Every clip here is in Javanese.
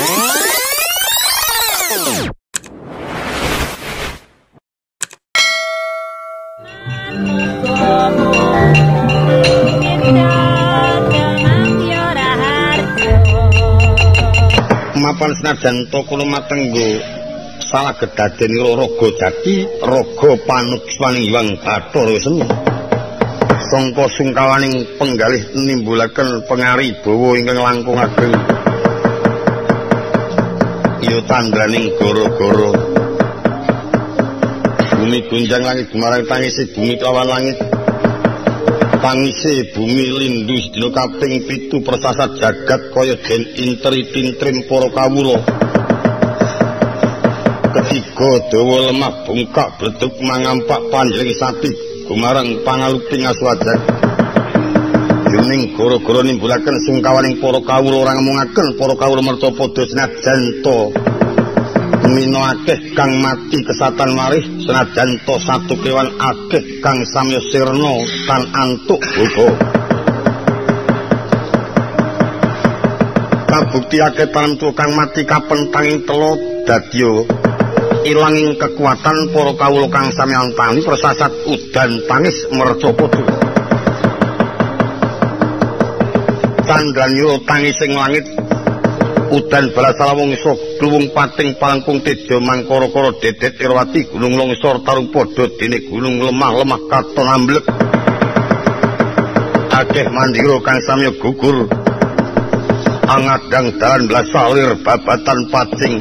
Mapan senajan toko lumatenggo salah gedaden raga jati raga panuksaning Hyang Bathara Wisnu sangka sungkawaning penggalih nimbulaken pangaribawa ingkang langkung ageng ya tandraning gara-gara bumi gunjang langit gumarang tangisi bumi kelawan langit tangise bumi lindu sedina kaping 7 persasat jagat kaya den intri tintrim para kawula ketiga dawa lemah bungkak bledug mangampak panjring sati gumarang pangaluping aswajak yuning gara-gara nimbulaken sungkawaning para kawula ora ngemungaken para kawula merta padha senajan to mino akeh kang mati kesatan marih senajan to satu kewan akeh kang samya sirna tan antuk boga kabukti akeh tantu kang mati kapentanging telo dadya ilanging kekuatan para kawula kang samya tani persasat udan tangis mercapada candranira tangising langit udan balasalawung iso kluwung pating palangkung teja mangkara-kara dedet Irwati gunung longsor tarung padha dene gunung lemah-lemah katon amblek akeh mandira kang samya gugur angadang dalan blasalir babatan pacing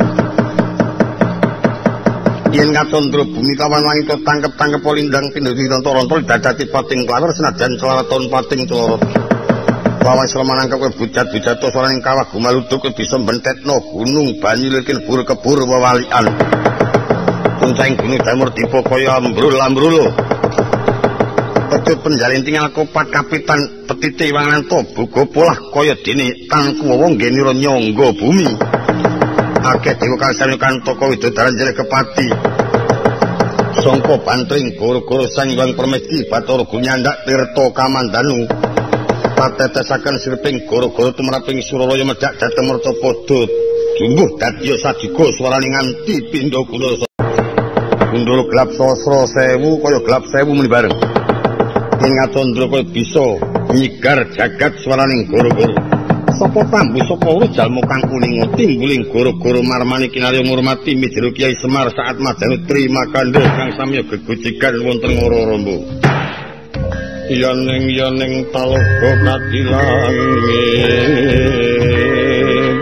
yen katondro bumi kawan langit tangkep-tangkep lindang pindho rontor dadati pating klawer senajan celaton pating celorot Bawa selama nangkep bujat-bujat soraning kawah gumaluduk bisa bentetno gunung banyu likin kebur wawalian puncaing gunung jamur tipe kaya ambrul-ambrul pedut penjalin tinggal kopat kapitan petite wanganto bugo polah kaya dini tangku wong geniro nyonggo bumi akeh dewa kalsani kantoko widodaran jele kepati songko bantring goro-goro sang Hyang Permesti Bathara Gunyandak Tirta Kamandanu patetesaken sirping gara-gara tumraping Suralaya medhak dhateng Mercapada jumbuh dadya sadika swaraning nganti pindha guna gundul gelap sasra 1000 kaya gelap 1000 muni bareng ing atandra kaya bisa nyigar jagat swaraning gara-gara sapa tambu sapa urus jalma kang kuning tingguling gara-gara marmani kinarya ngurmati mijero Kyai Semar saat madanu trima kandha kang samya gegojegan wonten Ngara-Ramba yaneng talaga kadilangit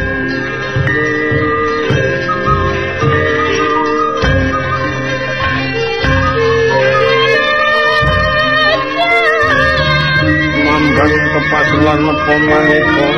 mambang kepasulan napa manika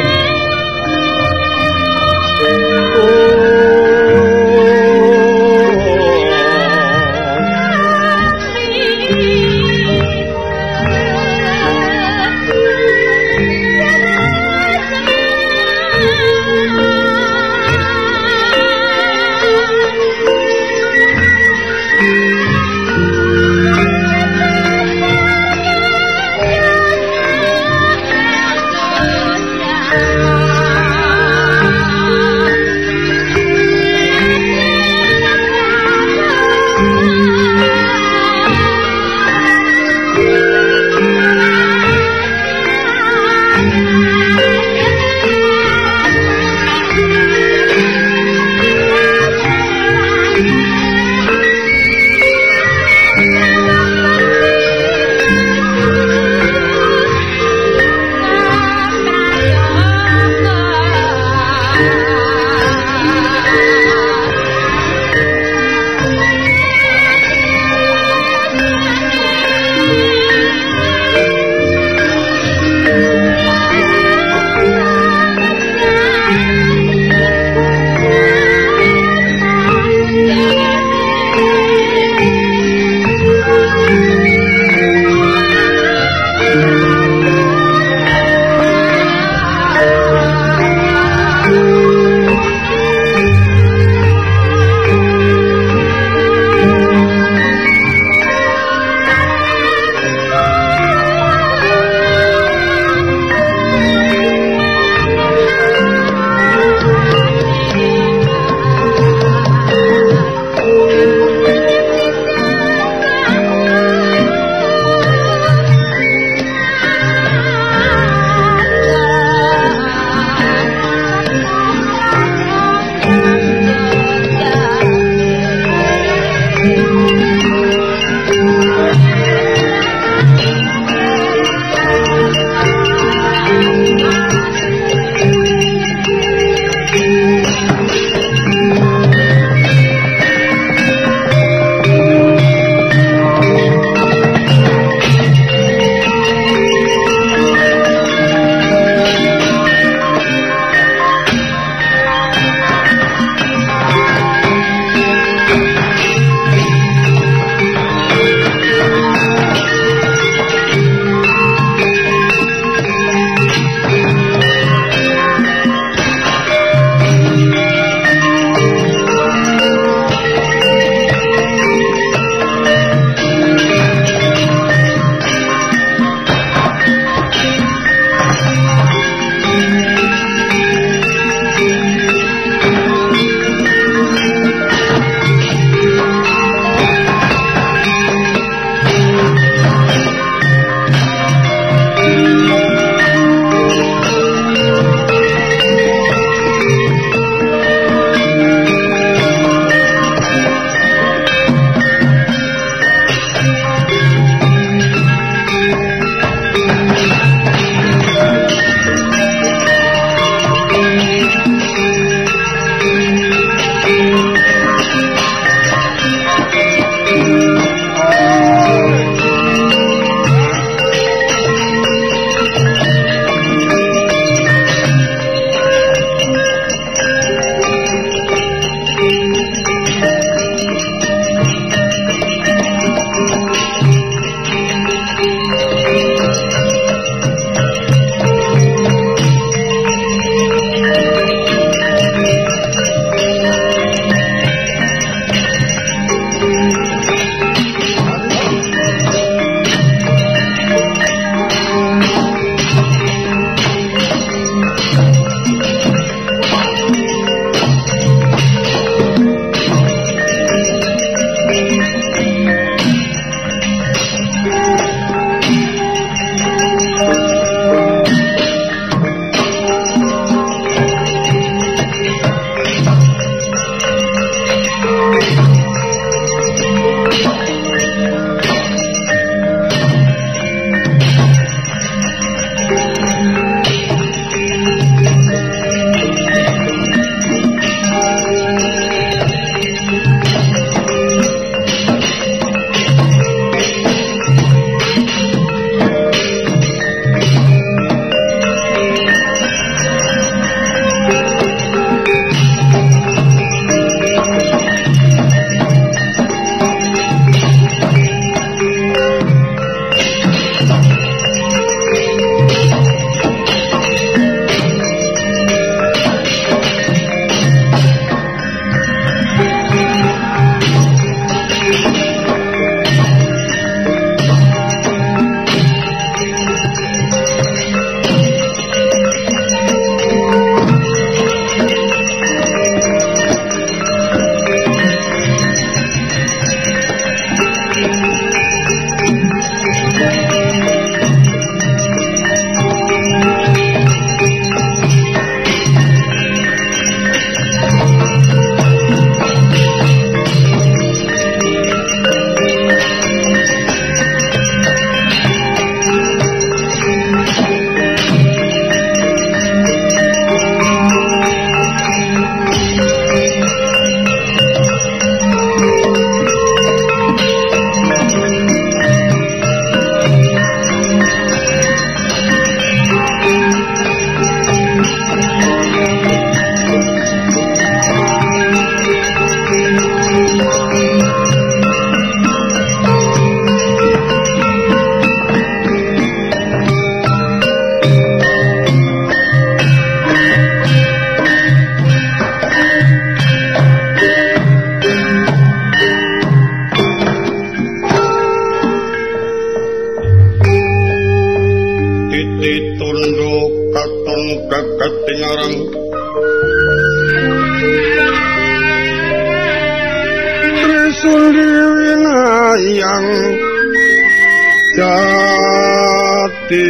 jati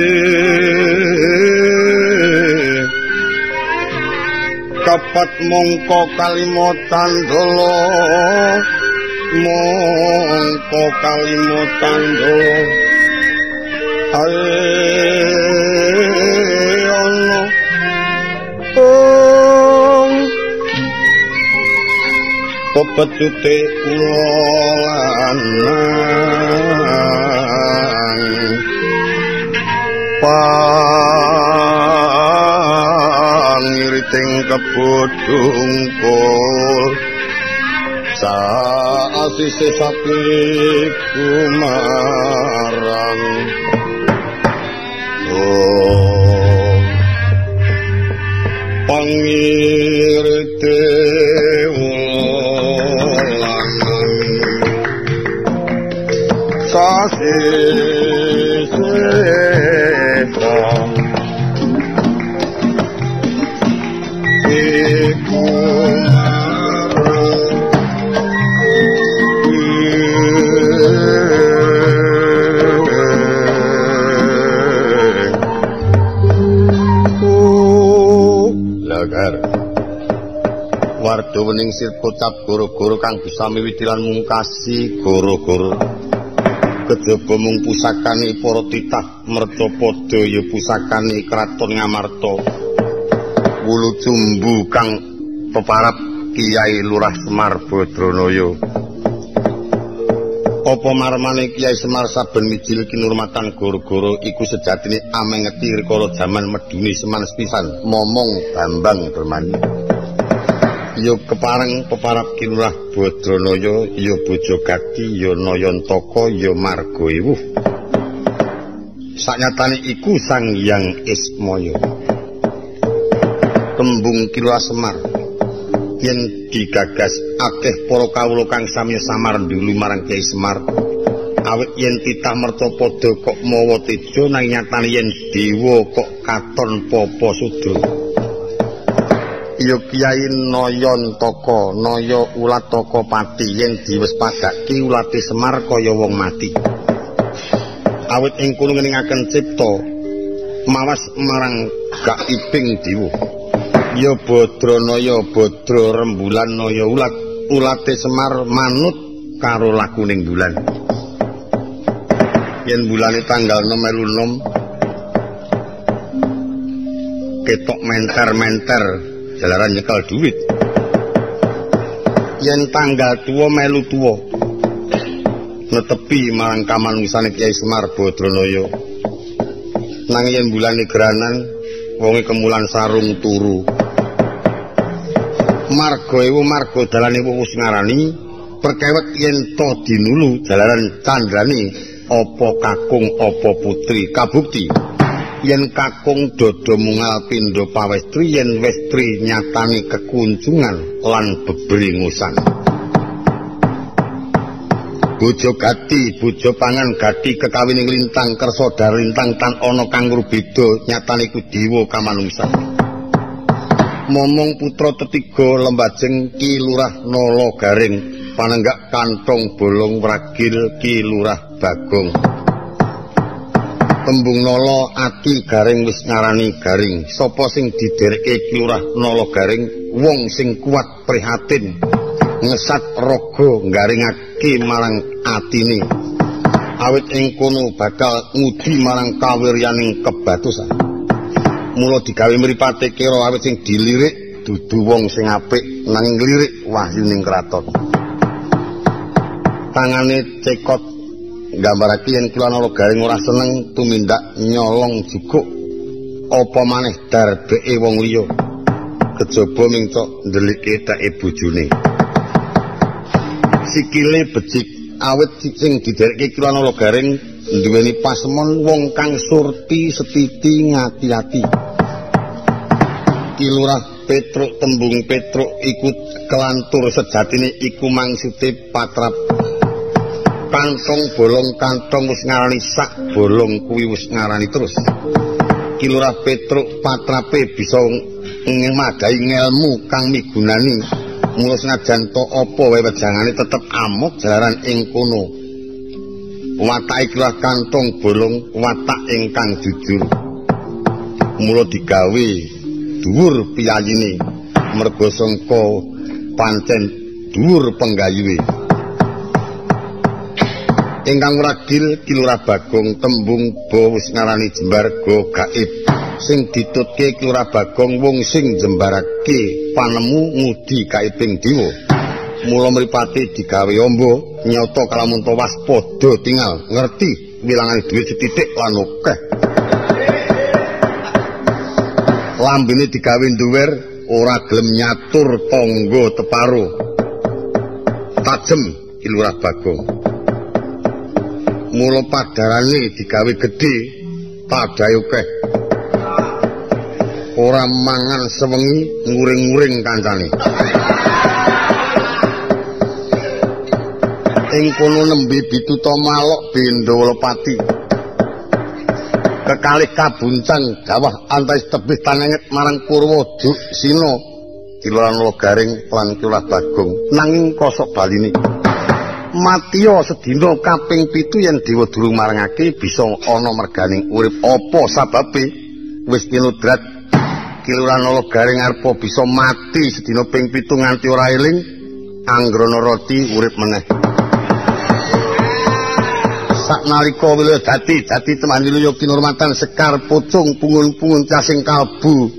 kapat mongko kalimotan dolo mongko kalimotan dolo ono pepecute ulanang pangiriting kebodungkul saasise sapi kumarang pangirite wardo wening sirkocap goro-goro kang bisa miwiti lan mungkasi goro-goro kejaba mung pusakane para titah mercapada ya pusakane kraton Ngamarta wulu jumbu kang peparap Kiai Lurah Semar Badranaya apa marmane Kiai Semar saben mijil kinurmatan goro-goro iku sejatine amengeti rikala jaman medune seman sepisan momong Bambang Permani ya kepareng peparap Ki Lurah Badranaya ya Bojogati ya Nayantaka ya Marga Ewuh sanyatane iku Sang Hyang Ismaya tembung Ki Lurah Semar yen digagas akeh para kawula kang sami samar ndulu marang Kiai Semar awit yen titah mercapada kok mawa teja nang nyatane yen dewa kok katon papa sudra ya Kiai Nayantaka Naya Ulataka Pati yen diwes padhake ulate Semar kaya wong mati awit ing kono ngeningaken cipta mawas marang gaibing dewa ya Badranaya Badra rembulan Naya ulate Semar manut karo lakuning bulan yen bulane tanggal 6 melu 6 ketok menter-menter jalaran nyekel duit yen tanggal tua melu tua netepi marang kamanungsane Kiai Semar Badranaya nang yen bulane geranan wonge kemulan sarung turu Marga Ewuh marga dalane wis ngarani perkewet yen to dinulu jalaran candrane apa kakung apa putri kabukti yen kakung dodo mungal pindha pawestri yen westri nyatani kekunjungan lan bebringusan bojo gati bojo pangan gati kekawining lintang kersa darlintang tan ana kang rubeda nyatane iku dewa kamanungsan momong putra tetiga lembajeng Ki Lurah Nala Garing panenggak kantong bolong wragil Ki Lurah Bagong tembung Nala ati garing wis ngarani garing sapa sing didereke Ki Lurah Nala Garing wong sing kuat prihatin ngesat raga garingake marang atine awit ing kono bakal ngudi marang kawiryaning kebatusan mula digawe mripate kira awit sing dilirik dudu wong sing apik nanging nglirik wahyuning kraton tangane cekot nggambarake yen Ki Lurah Nala Garing ora seneng tumindak nyolong jukuk apa maneh darbeke wong liya kejaba mingcok ndelike teke bojone sikile becik awit sing didereke Ki Lurah Nala Garing duweni pasemon wong kang surti setiti ngati-ati Ki Lurah Petruk tembung Petruk iku kelantur sejatine iku mangsude patrap kantong bolong kantong wis ngarani sak bolong kuwi wis ngarani terus Ki Lurah Petruk patrape bisa ngemadai ngelmu kang migunani mula senajan to apa wae wejangane tetep amuk jalaran ing kono watak ikilah kantong bolong watak ingkang jujur mula digawe dhuwur piyayine merga sangka pancen dhuwur penggayuhe ingkang ragil Kilurah Bagong tembung ba wis ngarani jembarga gaib sing ditutke Kilurah Bagong wong sing jembarake panemu ngudi kaiping dewa mula mripate digawe amba nyata kalamun waspada tinggal ngerti wilangane dhuwit setitik lan akeh lambene digawe nduwer ora gelem nyatur tangga teparo tajem Kilurah Bagong mula padarane digawe gedhe padahe akeh ora mangan sewengi nguring-nguring kancane ing kono nembe bituta malok Bendawalapati kekalih kabuncang gawah antais tebih tanenget marang Purwodo Sina Kilurah Nalagaring lan Kilurah Bagong nanging kosok baline matiya sedina kaping 7 yen dewa durung marangake bisa ana merganing urip apa sababe wis tinudrat Kilurah Nalagaring arepa bisa mati sedina ping 7 nganti ora eling anggrana roti urip meneh saknalika Wiladati dadi temani Luyo Kinurmatan Sekar Pucung pungun-pungun casing kalbu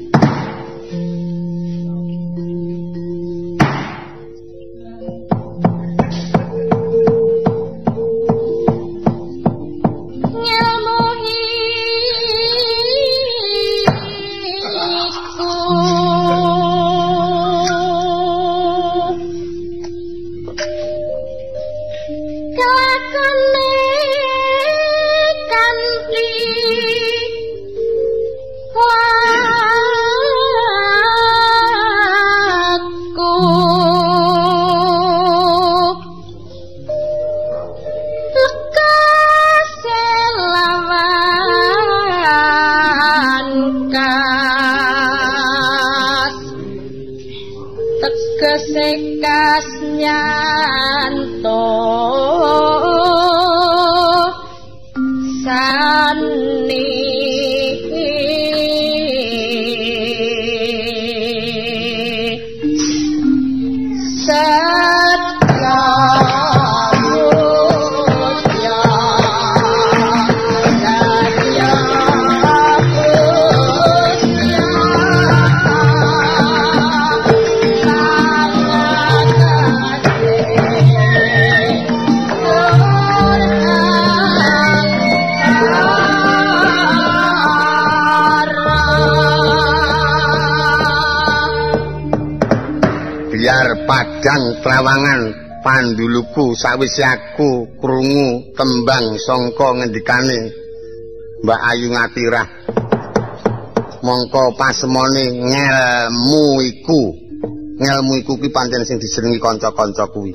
Trawangan panduluku sawise aku krungu tembang sangka ngendikane Mbak Ayu Ngatirah mongko pasemone ngelmu iku ki pancen sing dijenengi kanca-kanca kuwi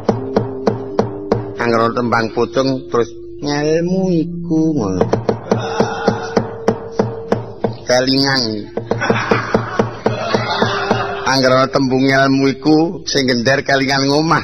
anggere tembang pucung terus ngelmu iku ngono kelingan anggere tembung ilmu iku sing gender kelingan ngomah.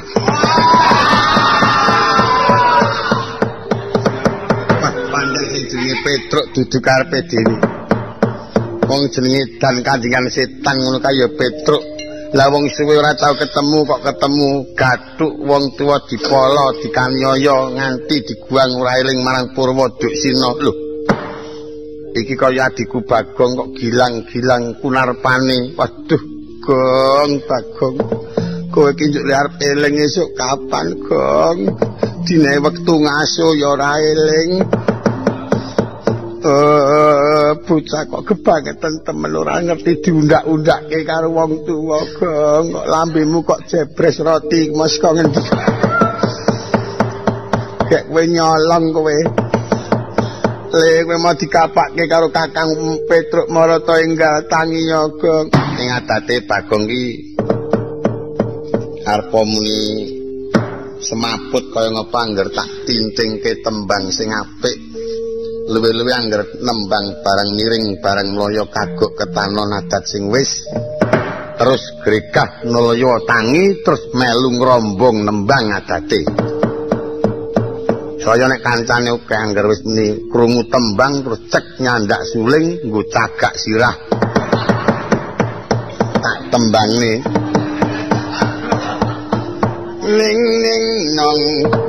Pandai sing jenenge Petruk dudu karepe dhewe. Wong jenenge dan kandingan setan ngono kaya Petruk. Lah wong suwe ora tau ketemu kok ketemu gathuk wong tuwa dipolo dikaniaya nganti diguang ora eling marang Purwodo Sina. Lho. Iki kaya adikku Bagong kok gilang-gilang kunarpane. Waduh Bagong, kowe iki njuk arep eling esuk kapan, Gong? Dine wektu ngaso ya ora eling. Bocah kok kebangetan temen ora ngerti diundak-undake karo wong tuwa, Gong. Kok lambemu kok jebres roti mos kok ngendi. Kek kowe nyolong kowe. Le kowe mau dikapakke karo Kakang Petruk Marata enggal tangi ya, Gong. Ing adate Bagong ki arepa muni semaput kaya ngapa angger tak tintingke tembang sing apik luwih-luwih angger nembang barang miring barang mloya kagok ketanon adat sing wis terus gregah nulaya tangi terus melu ngrombong nembang adate Daya nek kancane akeh anggar wis muni krungu tembang terus cek nyandak suling nggo cagak sirah. Tak tembangne. Ning ning nong.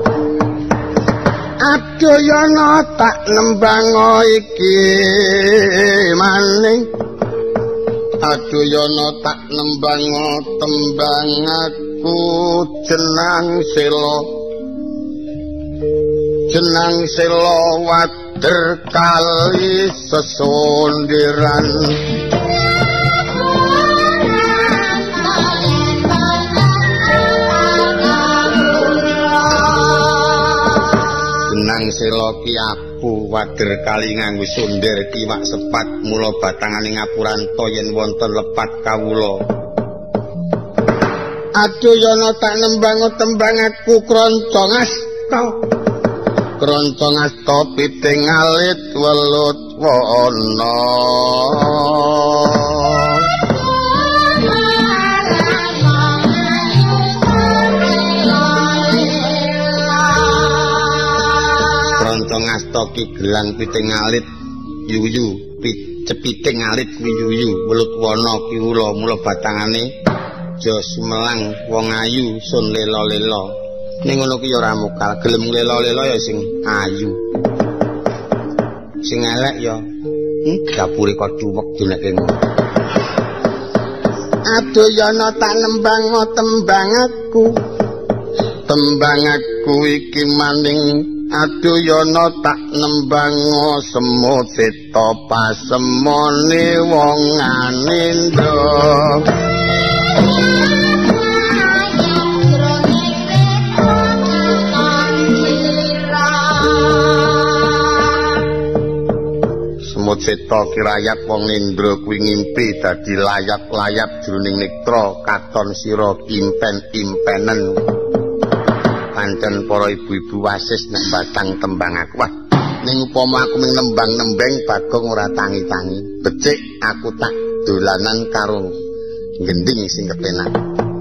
Adoyana tak nembang iki maning. Adoyana tak nembang tembang aku jenang sela. Jenang sela wader kali sesondiran. Jenang sela ki apu wader kali nganggo sonder kiwak sepat mula batangane ngapuranta yen wonten lepat kawula. Adoyana tak nembang tembang aku kroncong asta. Kroncong asta piting alit welut wana. Kroncong asta ki gelang piting alit yuyu cepiting alit kuwi yuyu welut wana ki mula batangane aja sumelang wong ayu sun lela-lela. Ning ngono ki ya ora mokal, gelem lela-lela ya sing ayu. Sing elek ya dapure kok cuwek dinekke ngono. Adoyana tak nembang tembang aku. Tembang aku iki maning adoyana tak nembang semut seta pasemone wong anindra. Semut seta kirayat wong nindra kuwi ngimpi dadi layap-layap jroning nektra katon sira impen-impenen. Pancen para ibu-ibu wasis nek batang tembang aku. Wah, ning upama aku mung nembang-nembeng Bagong ora tangi-tangi. Becik aku tak dolanan karo gending sing kepenak.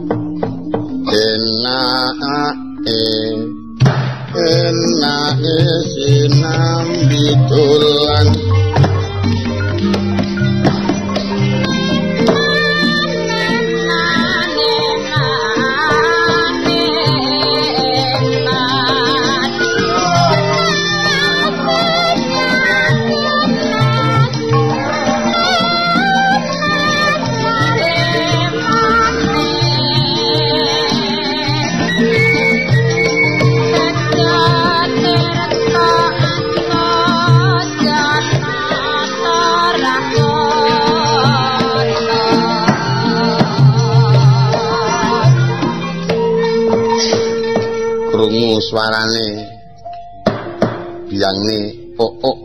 Enake sinambi dolan. Krungu suarane biyangne ok.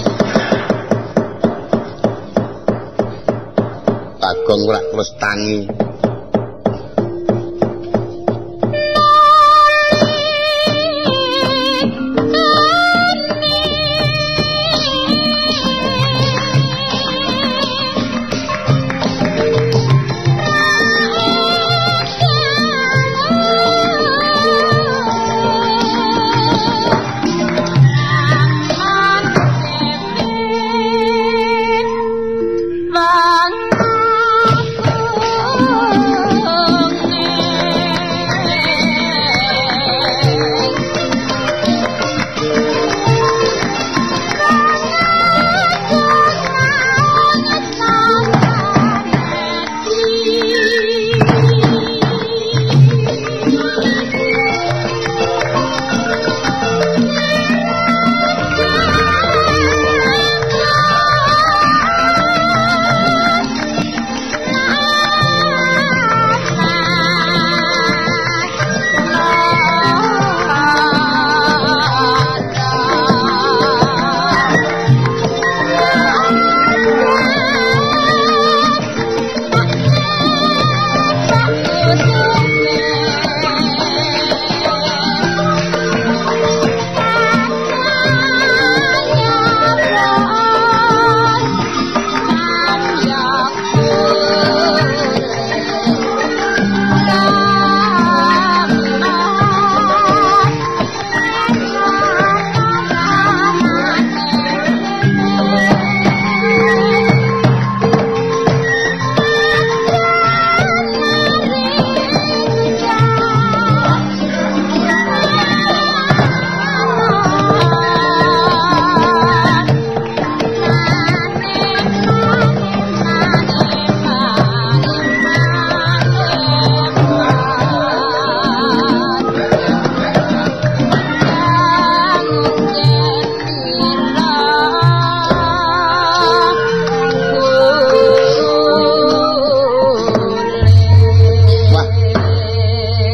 Bagong ora terus tangi.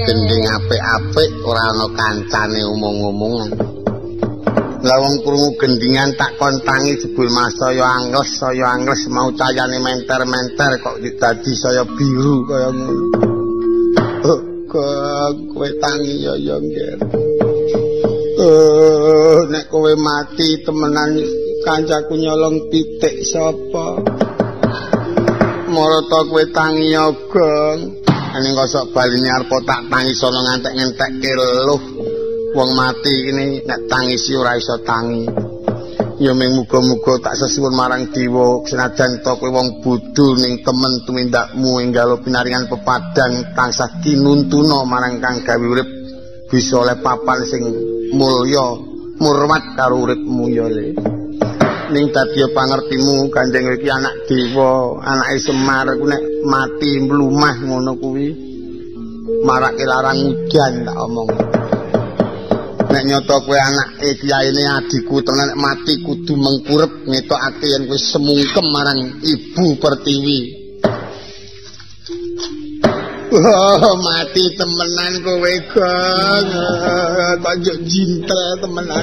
gending apik-apik ora ana kancane omong-omongan. Lah wong krungu gendingan tak kontangi jebul Mas saya angles mau cayane menter-menter kok dadi saya biru kaya ngono. Kowe tangi ya ngger. Nek kowe mati temenan kancaku nyolong titik sapa? Marata kowe tangi ya, Gong. Ning kosok baline arep tak tangi sono ngantek-ngentekke leluh. Wong mati kene nek tangisi ora iso tangi. Ya mung muga-muga tak sesuwun marang Dewa senajan to kowe wong bodho ning temen tumindakmu enggal pinaringan pepadang tansah kinuntuna marang kang gawe urip bisa oleh papan sing mulya murwat karo uripmu ya Le. Ning dadi pangertimu Kanjeng iki anak Dewa, anake Semar ku nek mati mlumah ngono kuwi marake larang udan tak omong. Nek nyoto kowe anake kiyaine adikku tenan nek mati kudu mengkurep ngetokake yen kowe semungkem marang Ibu Pertiwi. Oh, mati temenan kowe, Gong. Kok njuk jintre temenan.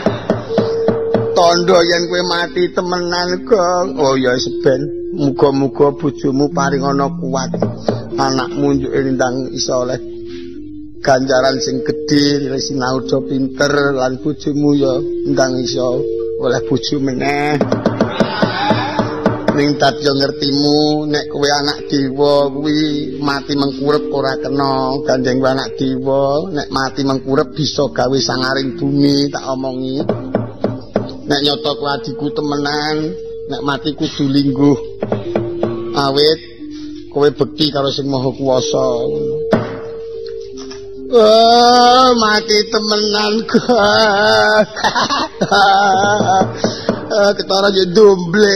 Tondo yen kowe mati temenan, Gong. Oh ya seben, muga-muga bojomu paring ana kuat. Anakmu njuk ndang iso oleh ganjaran sing gedhe, sinau do pinter lan bojomu ya ndang iso oleh bojo meneh. Ning dadi ngertimu nek kowe anak Dewa kuwi mati mengkurep ora kena. Gandeng anak Dewa nek mati mengkurep bisa gawe sangaring bumi tak omongi. Nek nyoto kowe adikku temenan nek mati kudu lingguh. Awit kowe bekti karo sing Maha Kuwasa. Oh, mati temenan kok. Ketara je domble.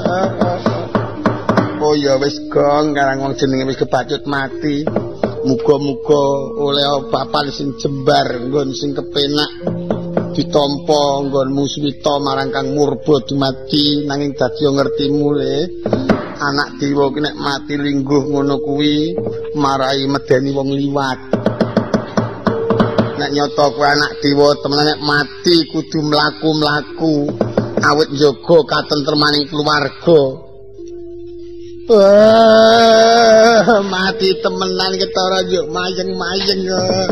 Oh ya wis Gong, karang wong jenenge wis kebacut mati. Muga-muga oleh papan sing jembar nggon sing kepenak ditampa nggonmu swita marang kang murba dumadi nanging dadi ngertimu Le. Anak Dewa ki nek mati lingguh ngono kuwi marai medeni wong liwat. Nek nyoto kowe anak Dewa temenan nek mati kudu mlaku-mlaku awit njaga katentremaning keluarga. Mati temenan ketara njuk mayeng-mayeng.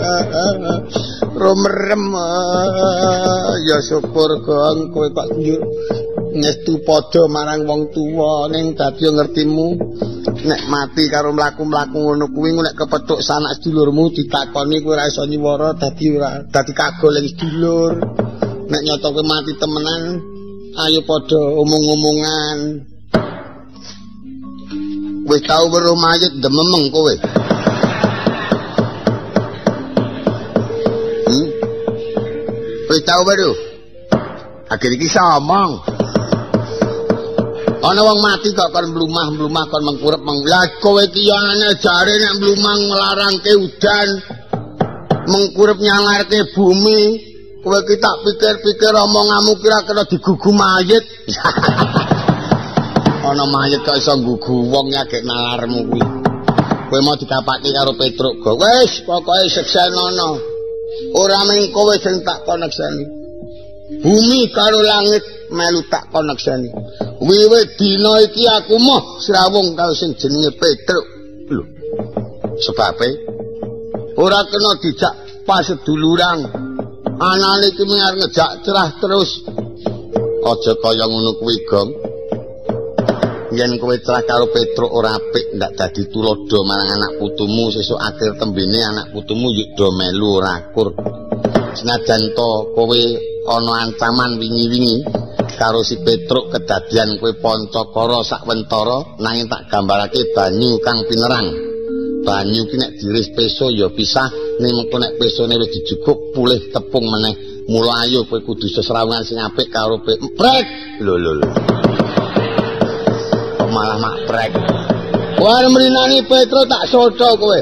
Romerem. Ya syukur Gong kowe kok njuk ngestu padha marang wong tuwa ning dadi ngertimu nek mati karo mlaku-mlaku ngono kuwi nek kepethuk sanak sedulurmu ditakoni kowe ora iso nyiwara dadi kagoleng sedulur. Nek nyoto kowe mati temenan ayo padha omong-omongan. Wis tau weruh mayit dememeng kowe. Wis tau weruh. Akhir iki somong. Ana wong mati kok kon mlumah-mlumah kon mengkurep lah kowe iki yo aneh jare nek mlumah nglarangke udan mengkurep nyangarke bumi kowe iki tak pikir-pikir omonganmu kira-kira digugu mayit. Ana mayit kok iso nggugu wong nyagek nalarmu kuwi. Kowe mau dikapake karo Petruk go. Wis pokoke seksenono. Ora mung kowe sing tak konekseni. Bumi karo langit melu tak konekseni. Wiwit dina iki aku moh srawung karo sing jenenge Petruk. Lho. Sebabe ora kena dijak paseduluran. Anane iki mung arep ngejak cerah terus. Aja kaya ngono kuwi, Gong. Yen kowe cerah karo Petruk ora apik ndak dadi tulodo marang anak putumu sesuk akhir tembene anak putumu yo do melu ora akur. Senajan to kowe ana ancaman wingi-wingi karo si Petruk kedadian kowe Pancakara sakwentara nanging tak gambarake banyu kang pinerang. Banyu ki nek diris peso ya pisah ning mengko nek pesone wis dijukuk pulih tepung meneh. Mula ayo kowe kudu sesrawungan sing apik karo Petruk. Lho. Kok malah makrek. Kowe mrinani Petruk tak sodo kowe.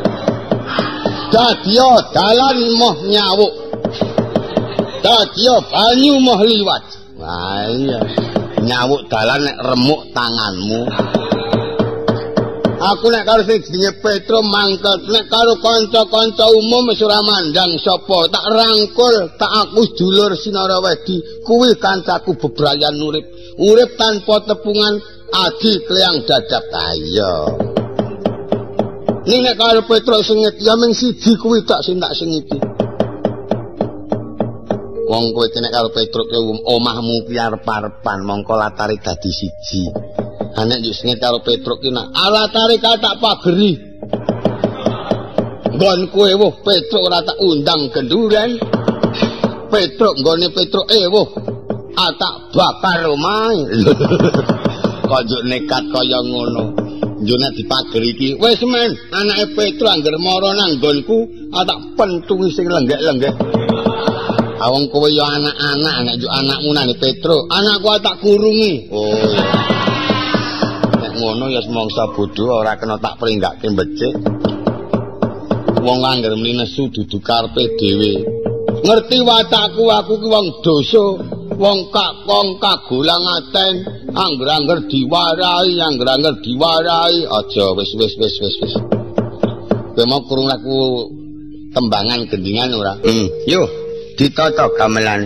Dadiya dalan moh nyawuk. Dadiya banyu moh liwat. Wah iya. Nyawuk dalan nek remuk tanganmu. Aku nek karo sing jenenge Petro mangkel, nek karo kanca-kanca umum wis ora mandang sapa, tak rangkul, tak aku dulur Sinara Wedi, kuwi kancaku bebrayan urip. Urip tanpa tepungan, adi kliang dadap. Ayo. Ning nek karo Petro sing ya mung siji kuwi tak sing ngiti. Wong kowe nek karo Petro ki omahmu ki arep-arepan, mongko latare dadi siji. Anek yo sing karo Petruk ki nak alatare tak pageri. Nggon kowe woh Petruk ora tak undang genduren. Petruk nggone Petruk woh tak bakar omahe. Kok njuk nekat kaya ngono. Yo nek dipageri iki wis men anake Petruk angger mara nang nggonku tak pentungi sing lenggek-lenggek. Awang kowe yo anak-anak nek njuk anakmu nang Petruk, anakku tak kurungi. Oh. Ngono ya semangsa bodho ora kena tak pringgake becik. Wong angger muni nesu dudu karepe dhewe. Ngerti watakku aku ki wong dosa, wong kagulang aten, angger-angger diwarai, aja wis. Kowe mau krungu aku tembangan gendingan ora? Yo, ditata gamelan.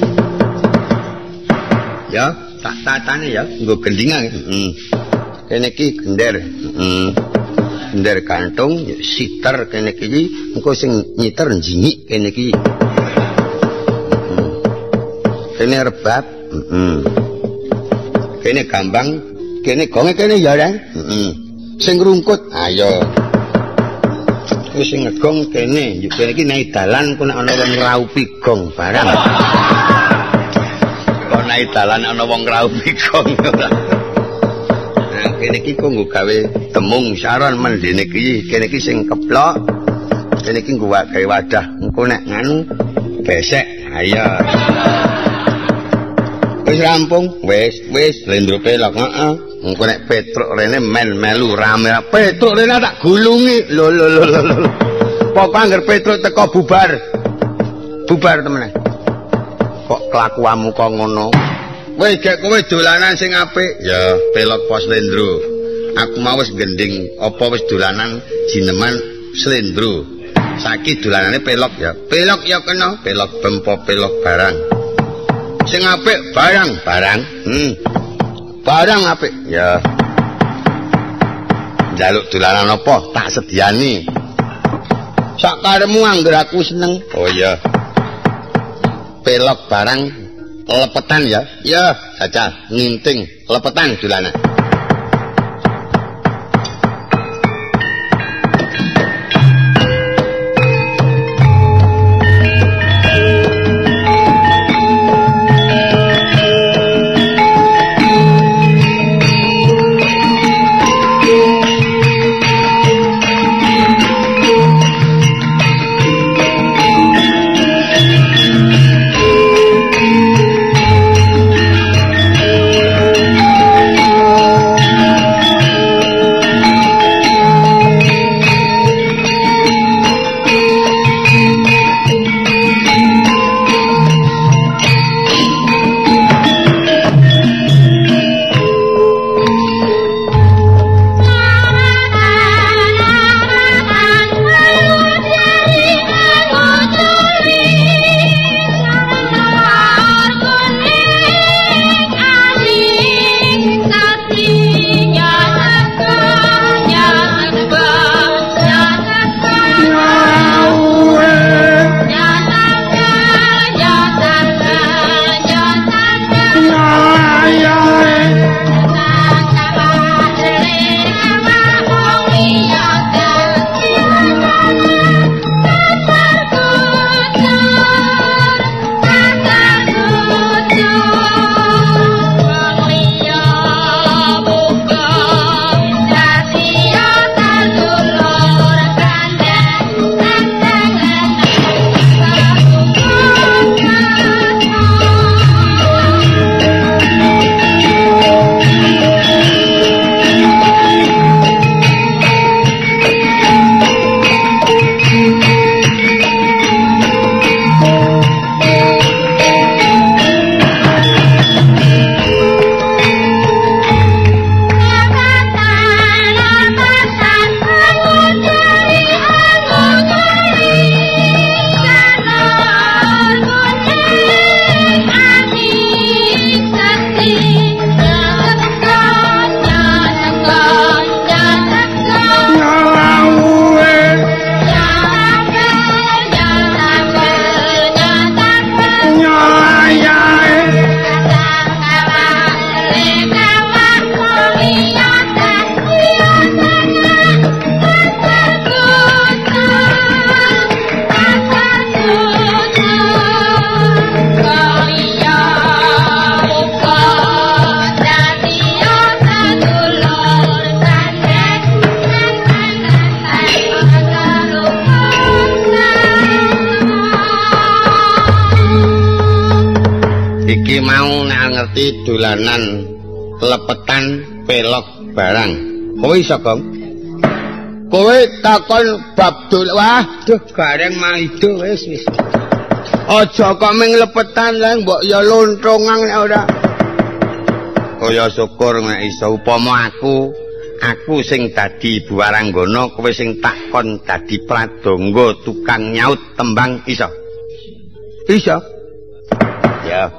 Ya, tak tatane ya, nggo gendingan. Kene iki gender. Gender kantung, siter kene iki engko sing nyiter njingik kene iki. Kene rebab. Kene gambang, kene gonge kene ya ora. Sing rungkut. Ayo. Wis sing ngegong kene, yo kene iki nang dalan kok ana wong ngraupi gong barang. Kok nang dalan ana wong ngraupi gong. Kene iki kanggo gawe temung saron mendene iki kene iki sing keplok kene iki nggo gawe wadah engko nek nganu besek ayo wis rampung wis lendro pelok heeh engko nek Petruk rene men melu rame Petruk rene tak gulungi lho pokok angger Petruk teko bubar temen kok kelakuanmu kok ngono. Weh gek kowe dolanan sing apik. Ya, pelok pos Slendro. Aku mau wis gending apa wis dolanan jineman Slendro. Saiki dolanane pelok ya. Pelok ya kena, pelok pempo pelok barang. Sing apik barang. Barang apik. Ya. Njaluk dolanan apa tak sediani. Sak karemu angger aku seneng. Oh iya. Pelok barang lepetan ya? Ya, saja nginting lepetan dolanan. iki mau nek ngerti dolanan lepetan pelok barang. Kowe iso, Gong? Kowe takon bab wah, duh gareng maido wis. Aja kok ming lepetan lah mbok ya lontongan nek ora. Kaya syukur nek iso upama aku sing dadi Ibu Waranggana, kowe sing takon dadi pradangga tukang nyaut tembang iso. Iso. Ya.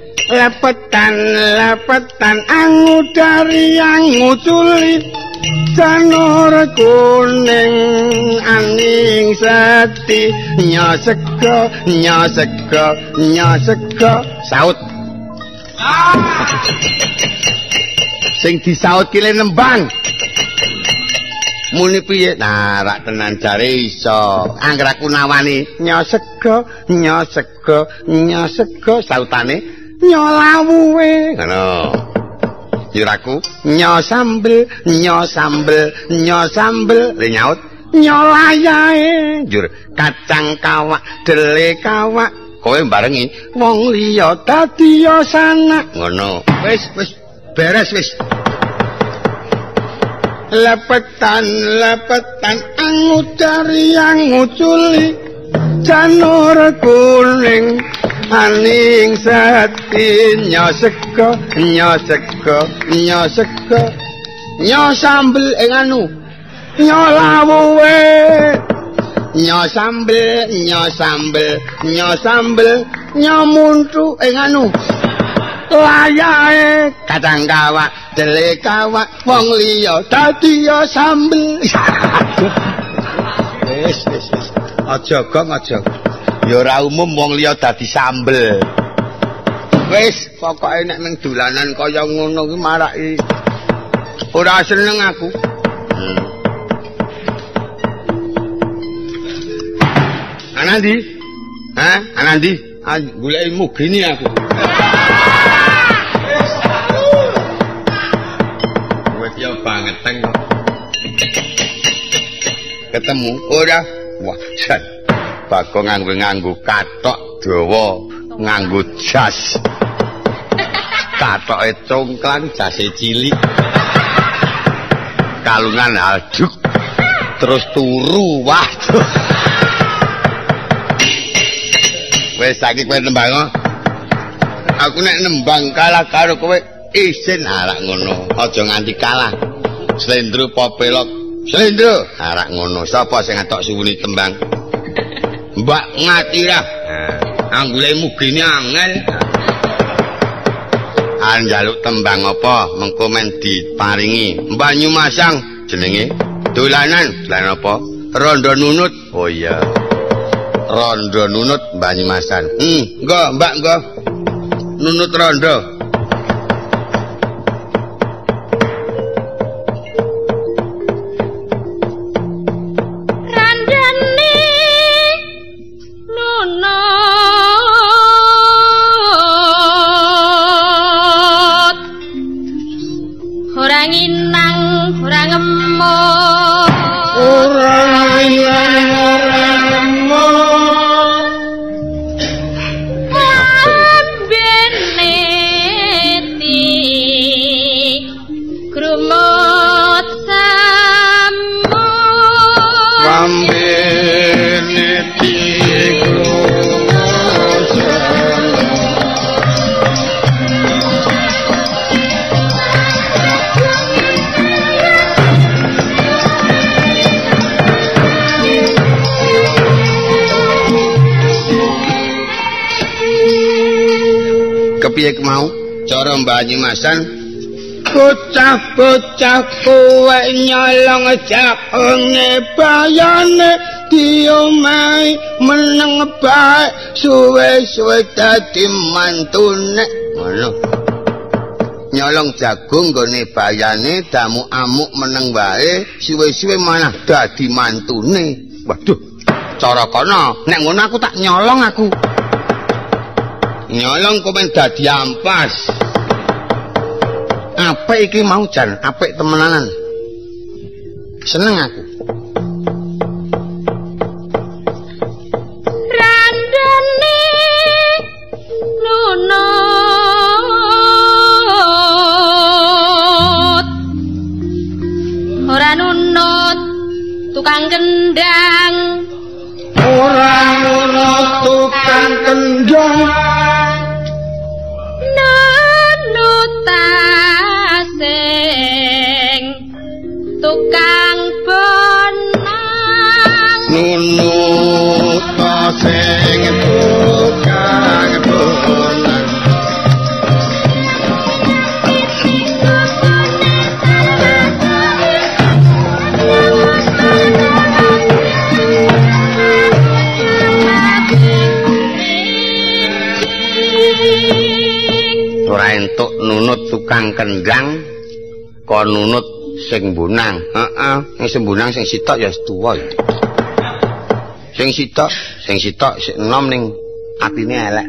Lepetan angudari angutuli janur kuning aning seti nyosego saut sing disaut kile nembang muni piye nah rak tenan jare iso angger aku nawani nyosego sautane nyolawuwe ngono yuraku nyosambel le nyaut nyolayae jur kacang kawak dele kawak kowe barengi wong liya dadi sanak ngono wis beres wis lepetan angudari anguculi janur kuning aning sati nyosego nyosambel ing anu nyolawuwe nyosambel nyomuntu ing anu layae kadang kawak dele kawak wong liya dadi sambel wis aja Gong aja ya ora umum wong liya dadi sambel. Wis pokoke nek ning dolanan kaya ngono ki maraki ora seneng aku. Anandi? Hah? Anandi? Goleki mugini aku. Wis yo bangeteng kok. Ketemu ora? Wah, jan. Bagong nganggo kathok dawa nganggo jas kathoke congklang jase cilik kalungan alduk terus turu wah wis saiki kowe nembang aku nek nembang kalah karo kowe isin arak ngono aja nganti kalah slendro apa pelok slendro arak ngono sapa sing ngatok suwuni tembang Mbak Ngatira anggule mugine angel njaluk tembang apa mengko men diparingi Banyu Masang jenenge dolanan apa Rondo Nunut oh iya Rondo Nunut Banyu Masang nggo Mbak nggo nunut rondo kepiye mau cara Banyu Masan bocah-bocah kowe nyolong jagonge bayane diomahi meneng bae suwe-suwe dadi mantune ngono nyolong jagung nggone bayane damu amuk meneng wae suwe-suwe malah dadi mantune waduh cara kono nek ngono aku tak nyolong aku nyolong komen dadi ampas apik iki mau jan apik temenanan seneng aku randane nunut kendang orang nunut tukang kendang nunutasing tukang bonang nunutasing tukang bonang ora entuk nunut tukang kendang kon nunut sing bonang. Heeh, sing bonang sing sitok ya tuwa. Sing sitok sik enom ning atine elek.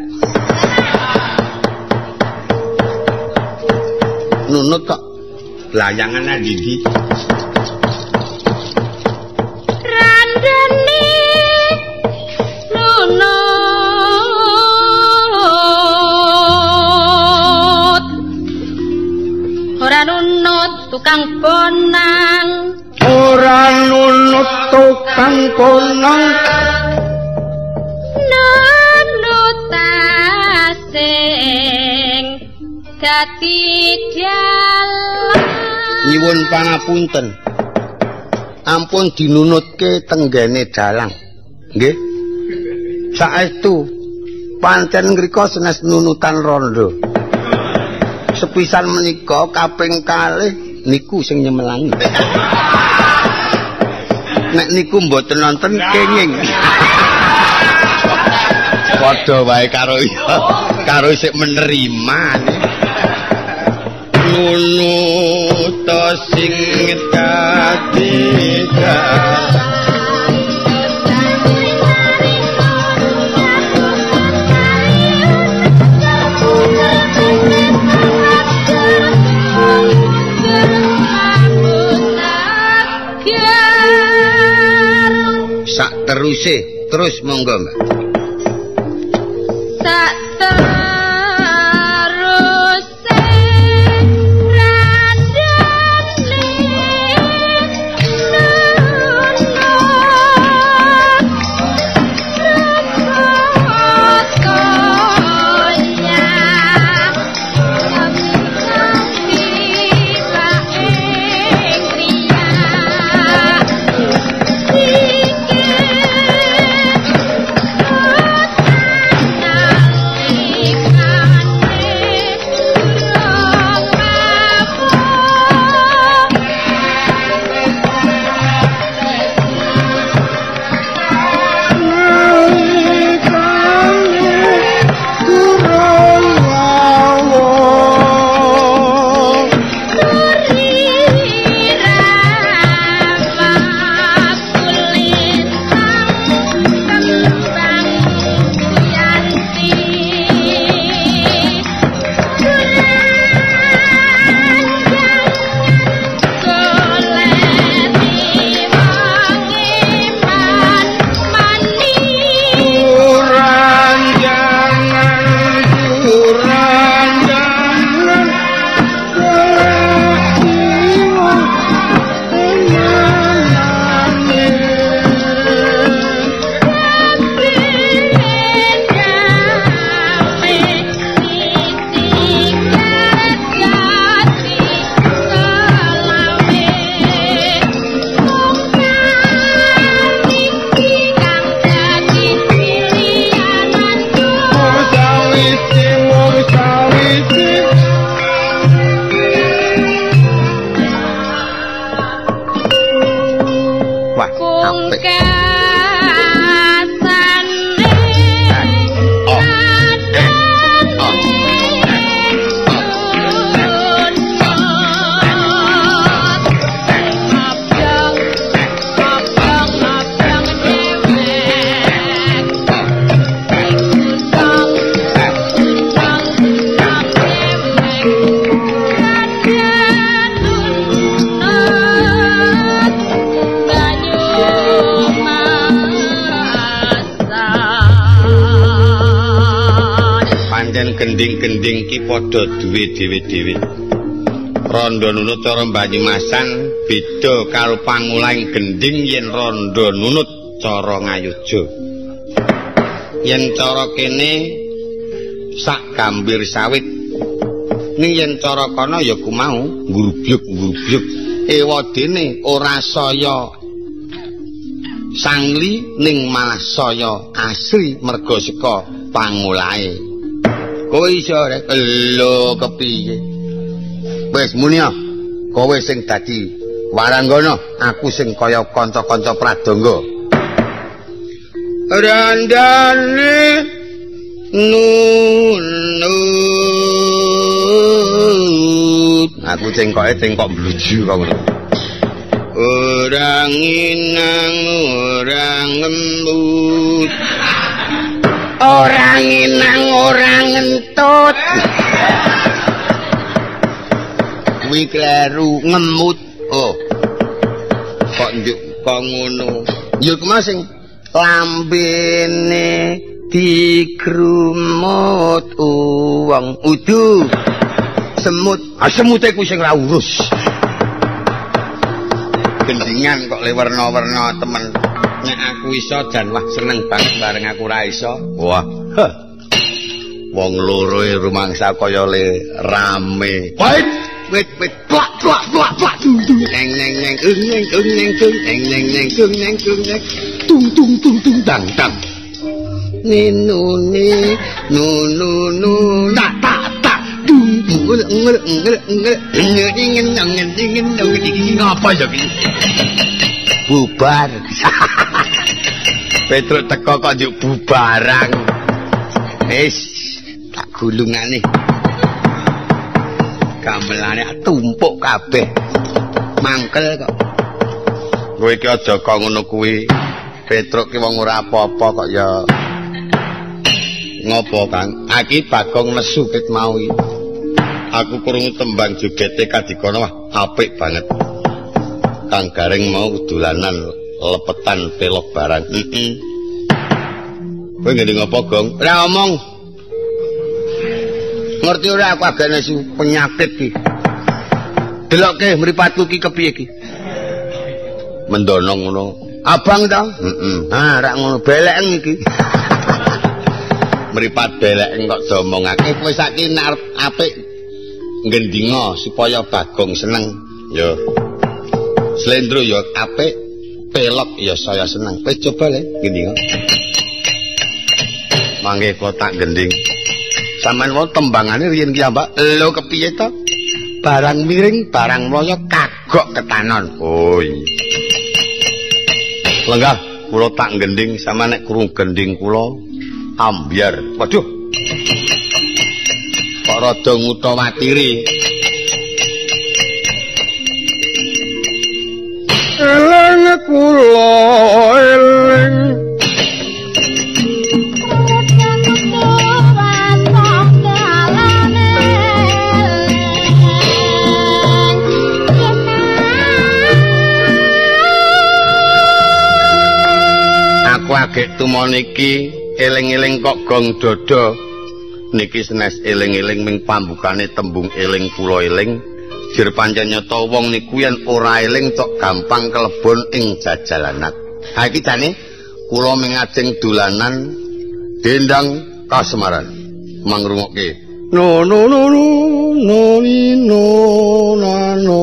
Nunut kok layangan ndi? Randani nunut ora nunut tukang bonang ora nunut tukang bonang nunutasing dadi dalang nyuwun pangapunten ampun dinunutke tenggene dalang nggih saestu pancen ngrika senes nunutan rondo sepisan menika kaping kalih niku sing nyemelangi nek niku mboten nonton kenging padha wae karo sik menerima nunut sing dadi sak terus monggo Mbak sak gending-gending ki padha duwe dhewe-dhewe. Randha nunut cara Banyumasan beda karo pangulaing gending yen randha nunut cara ngayuja. Yen cara kene sak gambir sawit ning yen cara kana ya kumau ngrubyuk-ngrubyuk ewadene ora saya sangli ning malah saya asli merga saka pangulahe. Kowe iso rek lho kepiye? Wis muni kowe sing dadi waranggana, aku sing kaya kanca-kanca pradangga. Randane aku cengkoke cengkok bluju kok ngono. Orang inang orang ngembut, orang inang orang ngentut. Kuwi kleru ngemut. Oh. Kok njuk kok ngono. Ya kemasing lambene digrumut wong udu semut semute kuwi sing ra urus gendingan kok le werna-werna temen nek aku iso jan wah seneng banget bareng aku ra iso wah wong loro e rumangsa kaya le rame wit plak neng neng neng neng neng neng neng neng neng tung tung tung tung dang dang ninu ni nu nu nu tak tak tak dung ngapa ya iki bubar Petruk teko kok njuk bubarang wis tak gulungane gamelane tumpuk kabeh mangkel kok kowe iki aja kok ngono kuwi Petruk ki wong ora apa-apa kok ya ngopo Kang aki Bagong nesu ket mau iki aku krungu tembang jogete kadikono wah apik banget Kang Gareng mau dolanan lepetan pelok barang kowe ngene ngopo Gong ora omong ngerti ora aku agak nesu penyakit ki delokke mripatku ki kepiye ki mendonong ngono abang ta ha rak ngono beleken iki mripat beleken kok domongake kowe saiki arep apik ngendinga supaya Bagong seneng yo slendro yo apik pelok ya saya seneng kowe coba le ngendinga mangke kotak gending sampean wae tembangane riyen ki Mbak lho kepiye to barang miring barang mloyo kagok ketanon oh iya lenggah kula tak gending sama nek krungu gending kula ambyar waduh kok rada ngutawatiri eling kula eling agek tumon iki eling-eling kok gong dodo niki senes eling-eling ming pambukane tembung eling kula eling jir pancen nyata wong niku yen ora eling tok gampang kelebon ing jajalanan ha iki jane kula mengajeng dolanan dendang kasemaran mangrungokke no no no no no no no no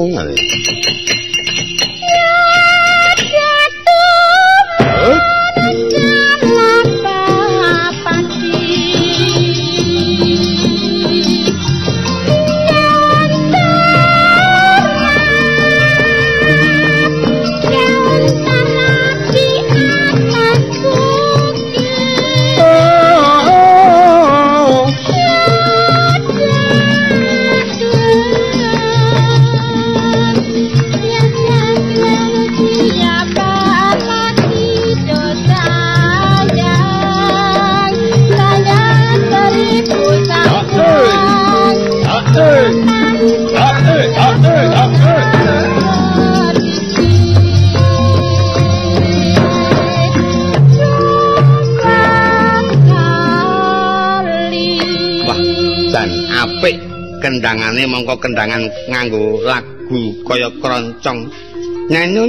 kendangane mongko kendangan nganggo lagu kaya kroncong Nano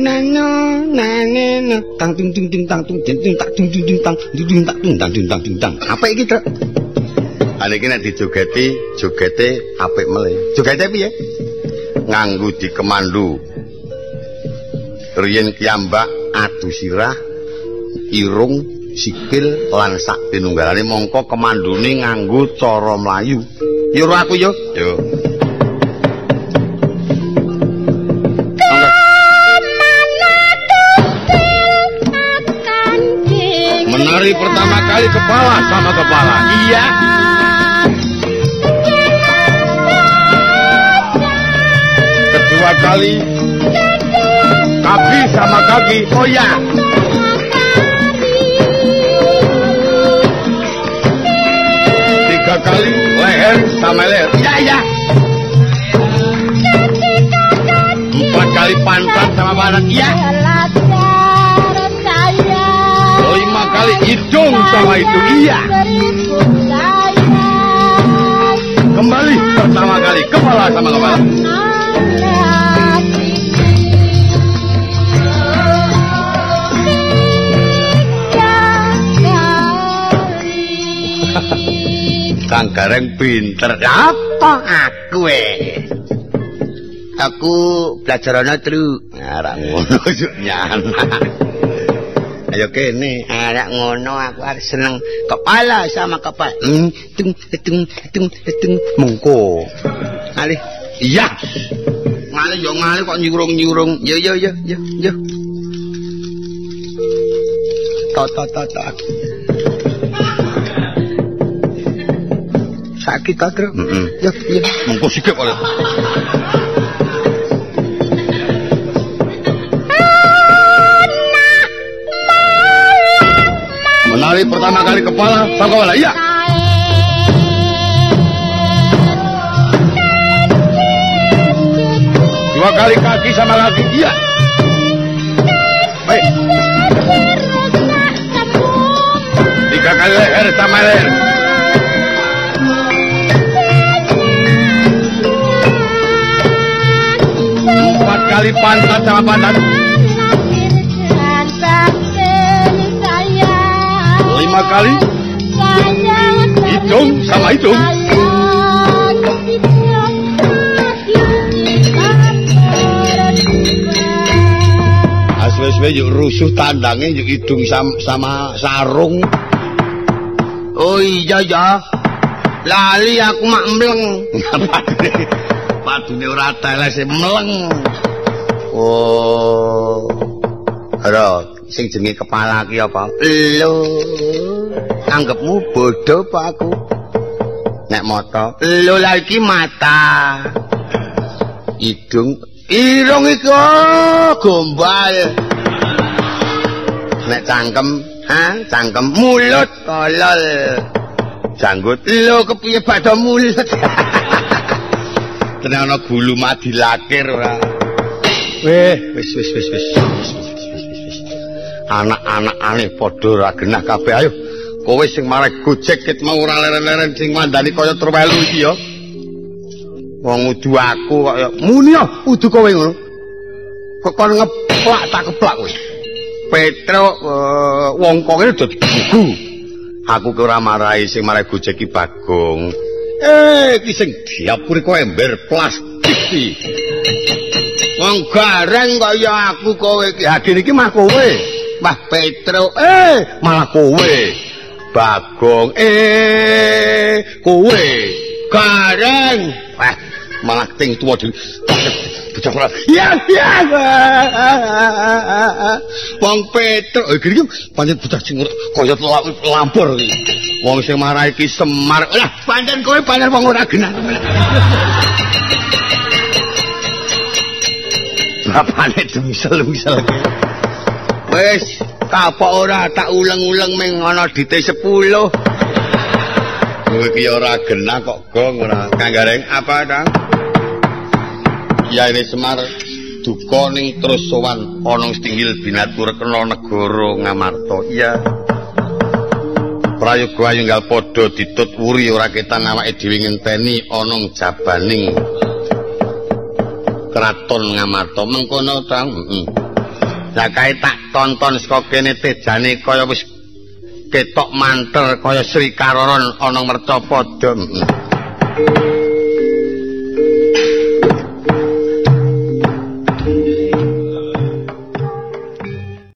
tang ting ting ting tang tung ting ting tak ting ting ting tang ting ting tak ting tang ting tang ting tang. Apa iki, Truk? Ana iki nek dijogeti, jogete apik mele. Jogete piye? Nganggo dikemandu. Riyen kiyambak adu sirah, irung, sikil lan sak pinunggalane mongko kemandune nganggo cara mlayu. Yo aku yo. Yo. Menari pertama kali kepala sama kepala. Iya. Kedua kali kaki sama kaki. Oh ya. Tiga kali leher sama leher. Iya iya. Empat kali pantat sama pantat. Iya. 5 kali hidung sama hidung. Iya. Kembali pertama kali kepala sama kepala. Kang Gareng pinter. Apa aku Aku belajar ana tru. Ora ngono nyana. Ayo kene, arek ngono aku arep seneng kepala sama kepala. Tung mengko. Alih. Iya. Ngalih yo ngalih kok nyurung-nyurung. Yo. Ta. Sakit ta, Tru? Yo. Mengko sikep oleh. Menari pertama kali kepala sama kepala, iya. Dua kali kaki sama kaki, iya. Baik. Tiga kali leher sama leher. Empat kali pantat sama pantat. 5 kali hidung sama hidung. Aswe-aswe yuk rusuh tandangnya yuk hidung sama sarung. Oh iya ya, lali aku mak meleng. Padune ora teles meleng. Oh, ora sing jenenge kepala ki apa? Lho, anggapmu bodoh apa aku? Nek mata, lho lah iki mata. Irung iku gombal. Nek cangkem, cangkem mulut tolol. Janggut, lho kepiye badha mulut. Tenan ana gulu madi lakir ora. Wis. Anak-anak aneh padha ora genah kabeh. Ayo kowe sing marek Gojek ket mau ora leren-leren sing mandani kaya terwelu iki ya. Wong udu aku kaya muni ya udu kowe ngono. Kok kon ngeplak tak keplak kowe. Petro wong kowe dadi buku. Aku ki ora marahi sing marek Gojek iki Bagong. Iki sing diapuri kowe ember plastik iki. Wong Gareng kaya aku kowe iki. Adine iki mah kowe. Mbah Petro, malah kowe. Bagong, kowe. Gareng. Wah, malah ting tuwa dhewe. Bocah ora. Ya. Wong Petro, iki pancen bocah sing kaya lampur iki. Wong sing marah iki Semar. Lah, pancen kowe pancen wong ora genah. Bapane dumisel-misel. Wis, kapok ora tak uleng-uleng meng ana dite 10. Kowe iki ora genah kok gong ora. Kang Gareng apa, Kang? Yaene Semar duka ning terus sowan ana Stinggil Binatur Kena Negara Ngamarta. Iya. Prayoga ayunggal padha ditut wuri ora ketan awake dhewe ngenteni ana jabaning Kraton Ngamarta mengkono ta. Lah kae tak tonton saka kene tejane kaya wis ketok mantel kaya Sri Karoron ana Mercapada.